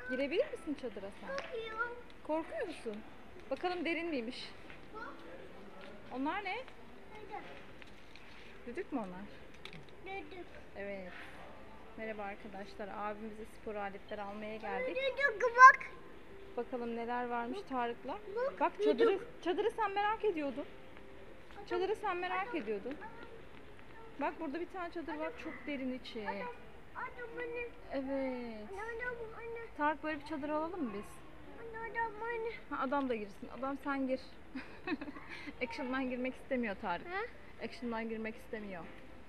Girebilir misin çadıra sen? Korkuyorum. Korkuyor musun? Bakalım derin miymiş? Onlar ne? Düdük mü onlar? Düdük. Evet. Merhaba arkadaşlar. Abimize spor aletleri almaya geldik. Düdük bak. Bakalım neler varmış Tarık'la. Bak, Bak çadırı sen merak ediyordun. Çadırı sen merak ediyordun. Bak burada bir tane çadır var. Çok derin içi. Anne anne. Evet. Anne. Tarık böyle bir çadır alalım mı biz? Anne. Ha, adam da girsin. Adam sen gir. Action Man girmek istemiyor Tarık. Ha? Action Man girmek istemiyor.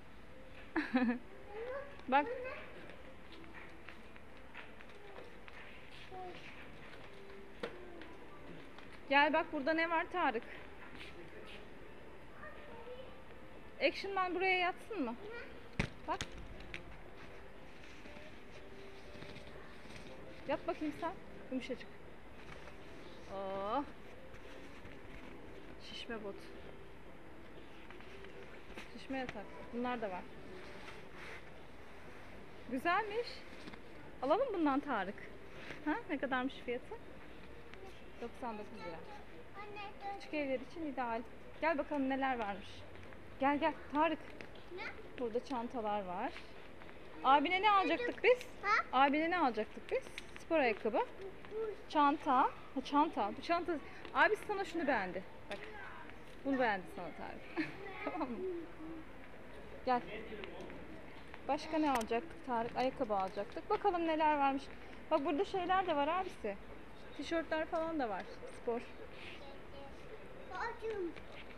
Bak. Gel bak burada ne var Tarık? Action Man buraya yatsın mı? Bak. Yat bakayım sen. Yumuşacık. Oh. Şişme bot. Şişme yatak. Bunlar da var. Güzelmiş. Alalım bundan Tarık. Ha? Ne kadarmış fiyatı? 99 lira. Anne. Küçük evler için ideal. Gel bakalım neler varmış. Gel gel Tarık. Ne? Burada çantalar var. Abine ne alacaktık biz? Ha? Abine ne alacaktık biz? Spor ayakkabı. Çanta. Ha, çanta. Bu çanta. Abi sana şunu beğendi. Bak. Bunu beğendi sana Tarık. Tamam mı? Gel. Başka ne alacaktık Tarık? Ayakkabı alacaktık. Bakalım neler varmış. Bak burada şeyler de var abisi. Tişörtler falan da var. Spor. Acım.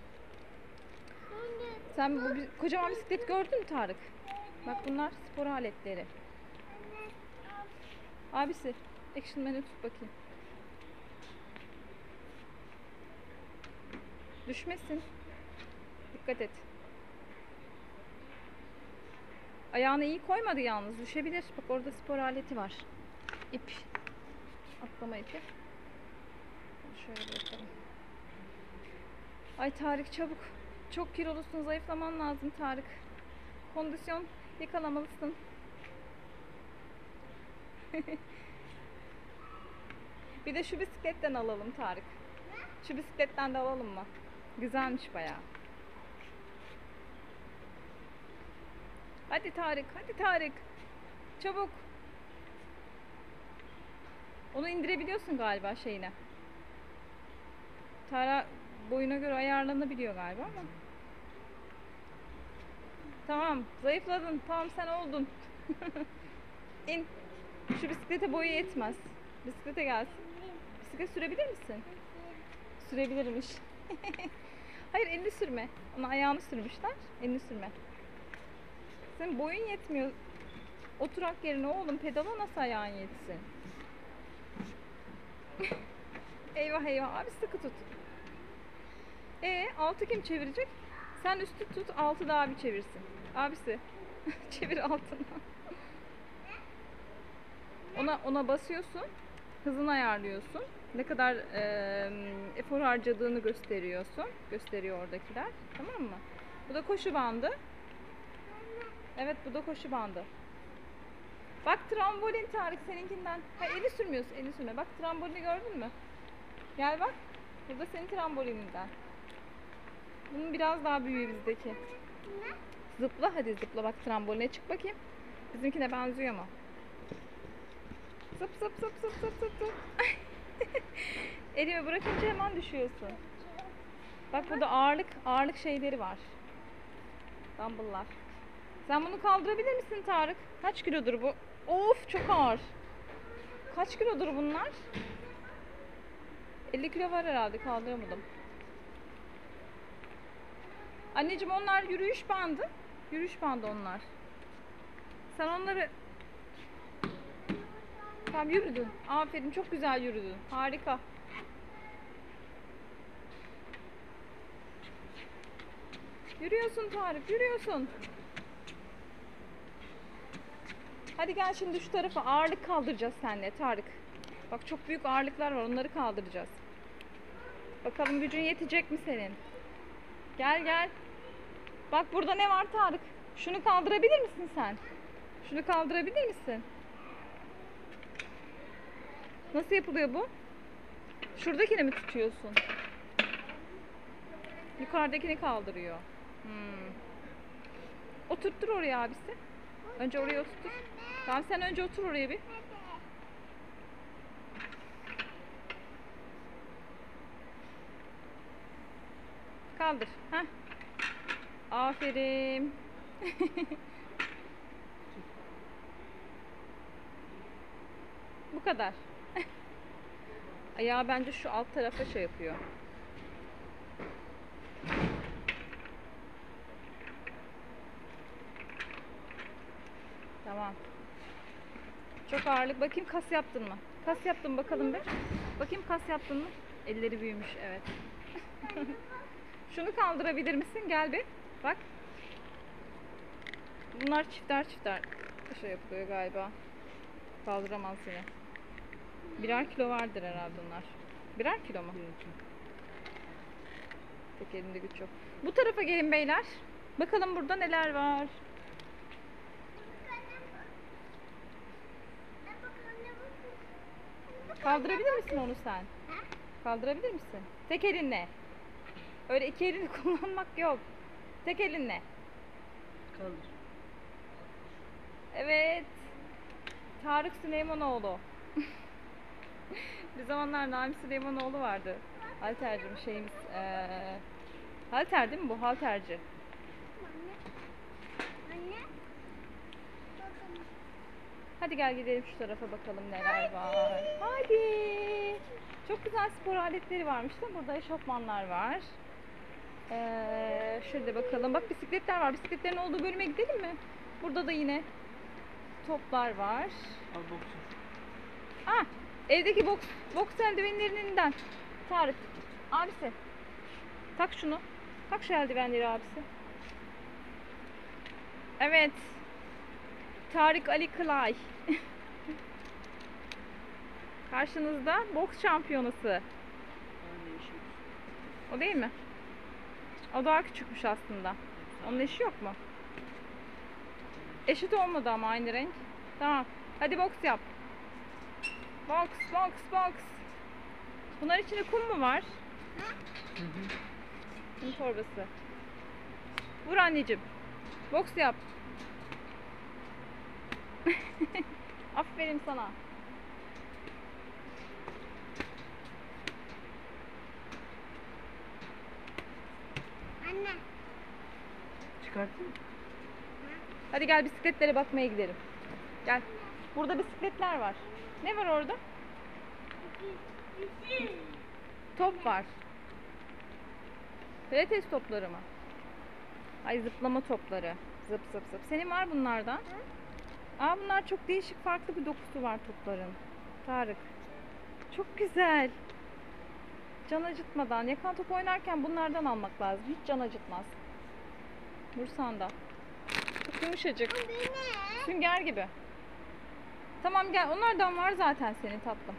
Anne. Sen bu kocaman bisiklet gördün mü Tarık? Bak bunlar spor aletleri. Abisi, Action Man'i tut bakayım. Düşmesin. Dikkat et. Ayağını iyi koymadı yalnız. Düşebilir. Bak orada spor aleti var. İp. Atlama ipi. Şöyle bırakalım. Ay Tarık çabuk. Çok kilolusun. Zayıflaman lazım Tarık. Kondisyon yakalamalısın. Bir de şu bisikletten alalım Tarık. Şu bisikletten de alalım mı? Güzelmiş bayağı. Hadi Tarık, hadi Tarık. Çabuk. Onu indirebiliyorsun galiba şeyine. Tarık boyuna göre ayarlanabiliyor galiba ama. Tamam, zayıfladın. Tamam sen oldun. İn. Şu bisiklete boyu yetmez. Bisiklete gelsin. Bisiklet sürebilir misin? Sürebilirmiş. Hayır elini sürme. Ona ayağını sürmüşler. Elini sürme. Senin boyun yetmiyor. Oturak yerine oğlum pedala nasıl ayağın yetsin? Eyvah eyvah abi sıkı tut. Altı kim çevirecek? Sen üstü tut altı da abi çevirsin. Abisi çevir altını. Ona basıyorsun. Hızını ayarlıyorsun. Ne kadar efor harcadığını gösteriyorsun. Gösteriyor oradakiler. Tamam mı? Bu da koşu bandı. Evet bu da koşu bandı. Bak trambolin Tarık seninkinden. Ha, eli sürmüyorsun. Eli sürme. Bak trambolini gördün mü? Gel bak. Bu da senin trambolininden. Bunun biraz daha büyüğü bizdeki. Zıpla hadi zıpla. Bak tramboline çık bakayım. Bizimkine benziyor mu? Zıp zıp zıp zıp zıp zıp zıp. Elimi bırakınca hemen düşüyorsun. Bak burada ağırlık şeyleri var. Dumbbell'lar. Sen bunu kaldırabilir misin Tarık? Kaç kilodur bu? Of çok ağır. Kaç kilodur bunlar? 50 kilo var herhalde kaldıramadım. Anneciğim onlar yürüyüş bandı. Yürüyüş bandı onlar. Sen onları... Tamam yürüdün. Aferin çok güzel yürüdün. Harika. Yürüyorsun Tarık yürüyorsun. Hadi gel şimdi şu tarafa ağırlık kaldıracağız seninle Tarık. Bak çok büyük ağırlıklar var onları kaldıracağız. Bakalım gücün yetecek mi senin? Gel gel. Bak burada ne var Tarık? Şunu kaldırabilir misin sen? Şunu kaldırabilir misin? Nasıl yapılıyor bu? Şuradakini mi tutuyorsun? Yukarıdakini kaldırıyor. Oturttur oraya abisi. Önce oraya oturtur. Tamam, sen önce otur oraya bir. Kaldır. Heh. Aferin. Bu kadar. Ayağı bence şu alt tarafa şey yapıyor. Tamam. Çok ağırlık. Bakayım kas yaptın mı? Kas yaptın bakalım bir. Bakayım kas yaptın mı? Elleri büyümüş, evet. Şunu kaldırabilir misin? Gel bir. Bak. Bunlar çifter çifter şey yapıyor galiba. Kaldıramaz yine. Birer kilo vardır herhalde bunlar. Birer kilo mu? Tek elinde güç yok. Bu tarafa gelin beyler. Bakalım burada neler var. Kaldırabilir misin onu sen? Kaldırabilir misin? Tek elinle. Öyle iki elini kullanmak yok. Tek elinle. Kaldır. Evet. Tarık Süleymanoğlu. Bir zamanlar Naim Süleymanoğlu vardı. Halterci bir şeyimiz. Halter değil mi bu? Halterci. Anne. Bakın. Hadi gel gidelim şu tarafa bakalım neler var. Hadi. Çok güzel spor aletleri varmış da burada eşofmanlar var. Şöyle bakalım. Bak, bisikletler var. Bisikletlerin olduğu bölüme gidelim mi? Burada da yine toplar var. Al boksör. Ah, evdeki boks eldivenlerinden. Tarık, abisi. Tak şunu. Tak şu eldivenleri abisi. Evet. Tarık Ali Kılay. Karşınızda boks şampiyonası. Aynı işi. O değil mi? O daha küçükmüş aslında. Onun eşi yok mu? Eşit olmadı ama aynı renk. Tamam. Hadi boks yap. Boks, boks, boks. Bunlar içinde kum mu var? Hı hı. Kum torbası. Vur anneciğim. Boks yap. Aferin sana. Anne. Çıkarttın mı? Hadi gel bisikletlere bakmaya gidelim. Gel. Burada bisikletler var. Ne var orada? Top var. Pilates topları mı? Ay, zıplama topları. Zıp zıp zıp. Senin var bunlardan. Aa, bunlar çok değişik, farklı bir dokusu var topların. Tarık. Çok güzel. Can acıtmadan. Yakan top oynarken bunlardan almak lazım. Hiç can acıtmaz. Bursan da. Çok yumuşacık. Bu ne? Sünger gibi. Tamam gel. Onlardan var zaten senin tatlım.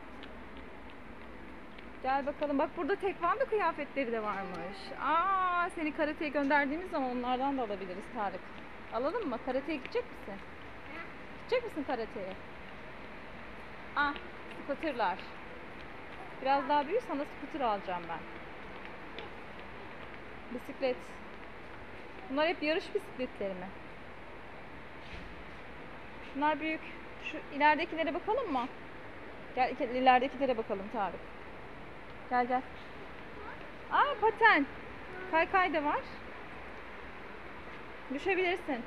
Gel bakalım. Bak, burada tekvando kıyafetleri de varmış. Aa, seni karateye gönderdiğimiz zaman onlardan da alabiliriz Tarık. Alalım mı? Karateye gidecek misin? Gidecek misin karateye? Ah, scooterlar. Biraz daha büyür, sana scooter alacağım ben. Bisiklet. Bunlar hep yarış bisikletleri mi? Bunlar büyük. Şu ileridekilere bakalım mı? Gel ileridekilere bakalım Tarık. Gel gel. Aa, paten. Kaykay da var. Düşebilirsin.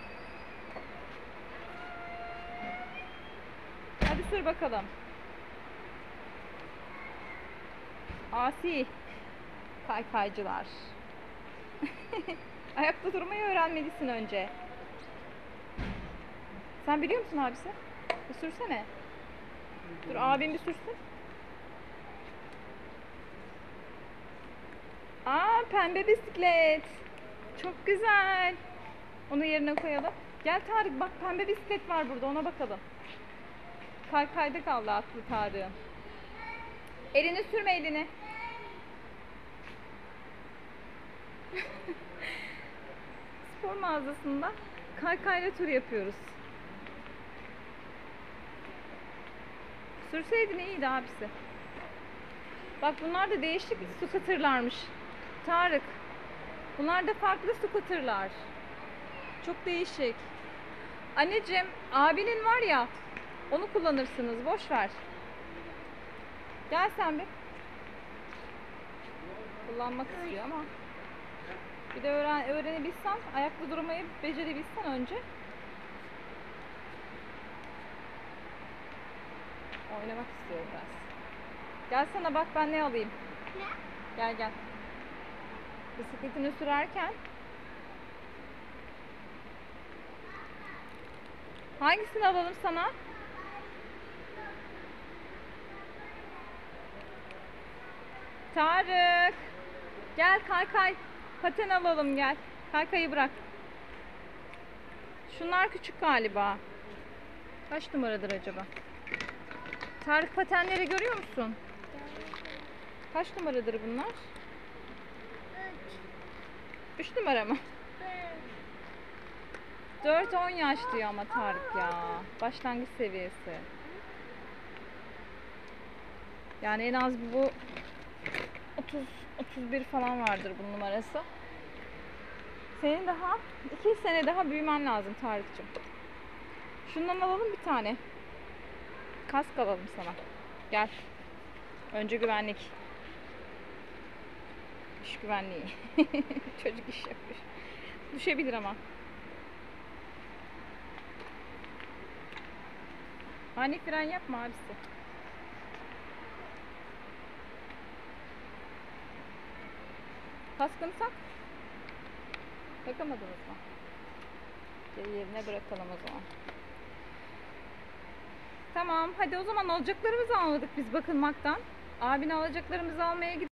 Hadi sür bakalım. Asi kaykaycılar. Ayakta durmayı öğrenmelisin önce. Sen biliyor musun abisi? Bir sürsene. Dur, abim bir sürsün. Aa, pembe bisiklet. Çok güzel. Onu yerine koyalım. Gel Tarık, bak pembe bisiklet var burada, ona bakalım. Kaykayda kaldı aklı Tarık'ın. Elini sürme, elini. Spor mağazasında kaykayla tur yapıyoruz. Sürseydin iyiydi abisi. Bak bunlar da değişik scooter'larmış. Tarık. Bunlar da farklı scooter'lar. Çok değişik. Anneciğim, abinin var ya, onu kullanırsınız. Boş ver. Gel sen bir. Kullanmak istiyor ama. Bir de öğrenebilsen, ayakta durmayı becerebilsen önce. Oynamak istiyor biraz. Gel sana bak ben ne alayım. Ne? Gel gel. Bisikletini sürerken. Hangisini alalım sana? Tarık. Gel kaykay. Paten alalım gel. Kaykayı bırak. Şunlar küçük galiba. Kaç numaradır acaba? Tarık patenleri görüyor musun? Kaç numaradır bunlar? 3 numara mı? 4-10 yaş diyor ama Tarık ya. Başlangıç seviyesi. Yani en az bu 30-31 falan vardır bunun numarası. Senin daha 2 sene daha büyümen lazım Tarık'cığım. Şundan alalım bir tane. Kask alalım sana. Gel. Önce güvenlik. İş güvenliği. Çocuk iş yapıyor. Düşebilir ama. Ani fren yapma abisi. Kaskını tak. Takamadınız mı? Geri yerine bırakalım o zaman. Tamam hadi o zaman alacaklarımızı almadık biz bakılmaktan. Abine alacaklarımızı almaya gidelim.